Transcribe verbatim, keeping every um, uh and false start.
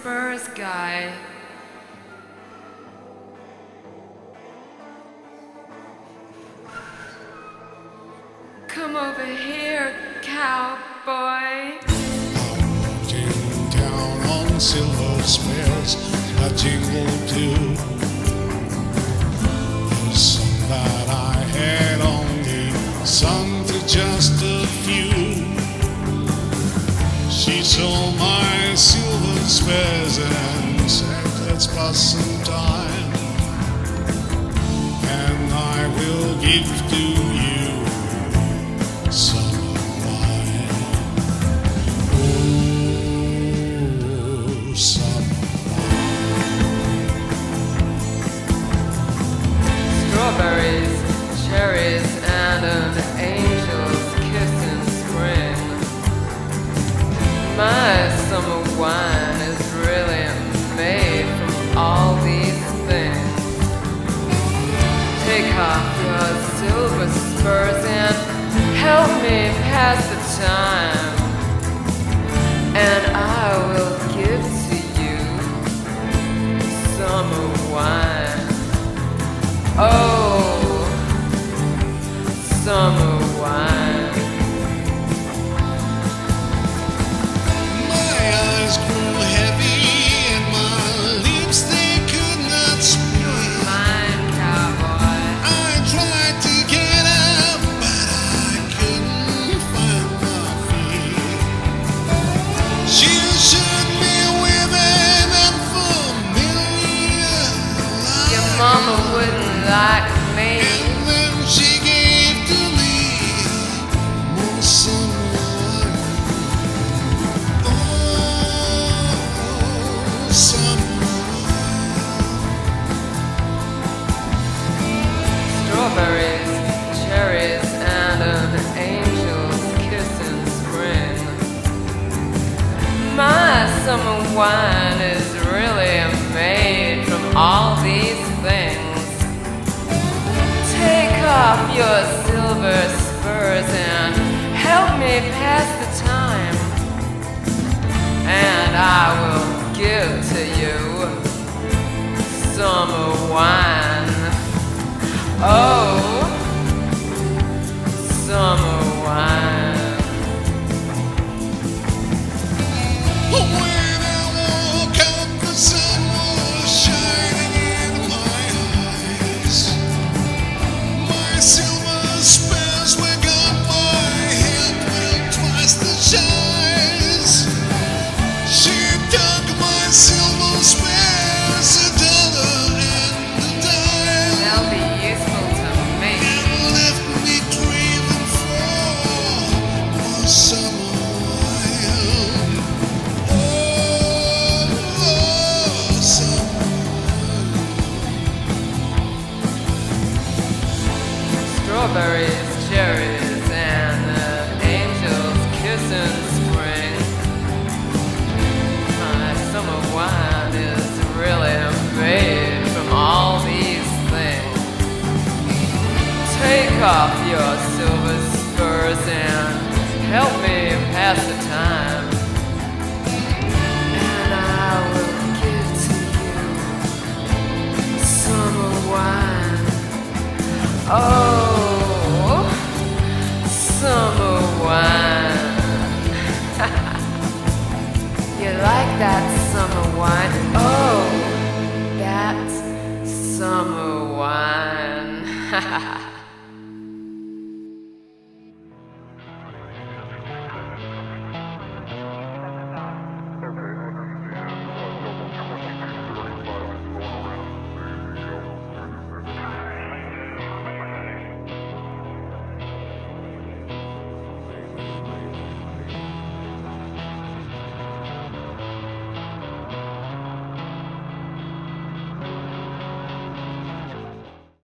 Spurs guy. Come over here, cowboy. In town on silver spares, a jingle too. The song that I had only sung to just a few. She saw my silver spares and said, let's pass some time, and I will give to you summer wine. Oh, summer wine. Strawberries, cherries, and an angel's kiss in spring. My summer wine is really made from all these things. Take off your silver spurs and help me pass the time, and I will give to you summer wine. Oh, summer wine. My eyes grew heavy and my lips they could not speak. Mine, cowboy. I tried to get up, but I couldn't find my feet. She assured me with an unfamiliar lie. Your mama wouldn't like me. And then she gave to me more summer wine. Oh, summer Strawberries, cherries, and an angel's kiss in spring. My summer wine is really made from all these things. Take off your silver spurs and help me pass the time, and I will give to you summer wine. Oh, summer wine. when I woke up, the sun was shining in my eyes. My silver spurs were gone, my head went twice the size. She took my silver spurs, a dollar and a dime, They'll be useful to me. and left me craving for more summer wine. Oh, summer Strawberries, cherries, and an angel's kiss in spring. My summer wine is really made from all these things. Take off your silver spurs and help me pass the time, and I will give to you summer wine. Oh, summer wine. You like that summer wine? Oh, that summer wine.